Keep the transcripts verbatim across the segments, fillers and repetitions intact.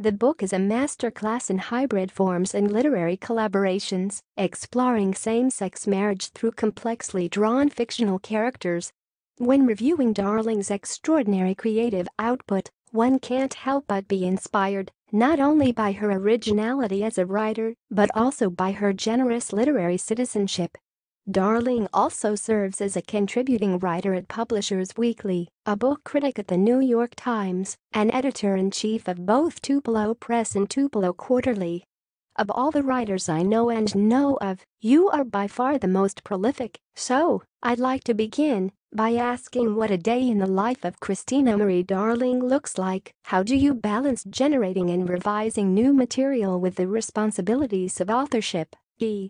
The book is a masterclass in hybrid forms and literary collaborations, exploring same-sex marriage through complexly drawn fictional characters. When reviewing Darling's extraordinary creative output, one can't help but be inspired, not only by her originality as a writer, but also by her generous literary citizenship. Darling also serves as a contributing writer at Publishers Weekly, a book critic at the New York Times, and editor-in-chief of both Tupelo Press and Tupelo Quarterly. Of all the writers I know and know of, you are by far the most prolific, so I'd like to begin by asking what a day in the life of Kristina Marie Darling looks like. How do you balance generating and revising new material with the responsibilities of authorship? E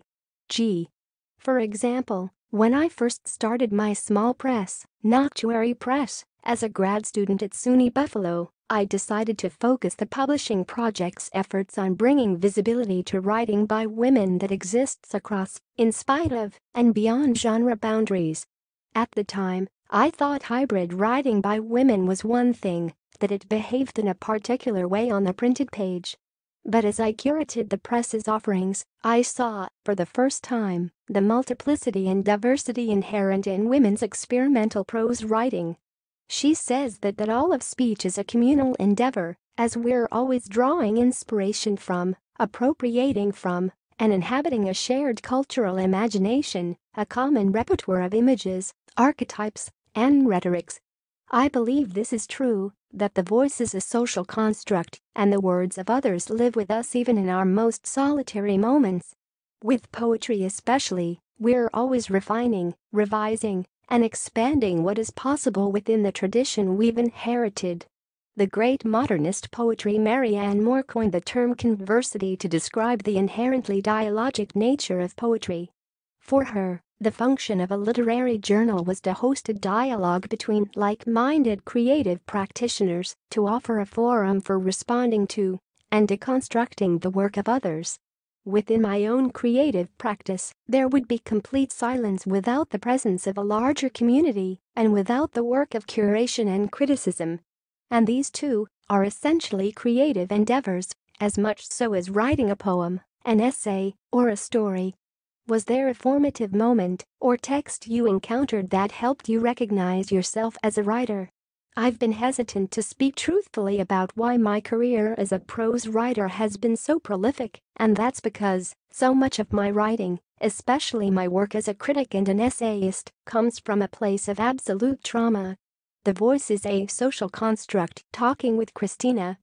G For example, when I first started my small press, Noctuary Press, as a grad student at SUNY Buffalo, I decided to focus the publishing project's efforts on bringing visibility to writing by women that exists across, in spite of, and beyond genre boundaries. At the time, I thought hybrid writing by women was one thing, that it behaved in a particular way on the printed page. But as I curated the press's offerings, I saw, for the first time, the multiplicity and diversity inherent in women's experimental prose writing. She says that, that all of speech is a communal endeavor, as we're always drawing inspiration from, appropriating from, and inhabiting a shared cultural imagination, a common repertoire of images, archetypes, and rhetorics. I believe this is true, that the voice is a social construct, and the words of others live with us even in our most solitary moments. With poetry especially, we're always refining, revising, and expanding what is possible within the tradition we've inherited. The great modernist poetry Marianne Moore coined the term conversity to describe the inherently dialogic nature of poetry. For her, the function of a literary journal was to host a dialogue between like-minded creative practitioners, to offer a forum for responding to and deconstructing the work of others. Within my own creative practice, there would be complete silence without the presence of a larger community and without the work of curation and criticism. And these two are essentially creative endeavors, as much so as writing a poem, an essay, or a story. Was there a formative moment or text you encountered that helped you recognize yourself as a writer? I've been hesitant to speak truthfully about why my career as a prose writer has been so prolific, and that's because so much of my writing, especially my work as a critic and an essayist, comes from a place of absolute trauma. The voice is a social construct. Talking with Kristina,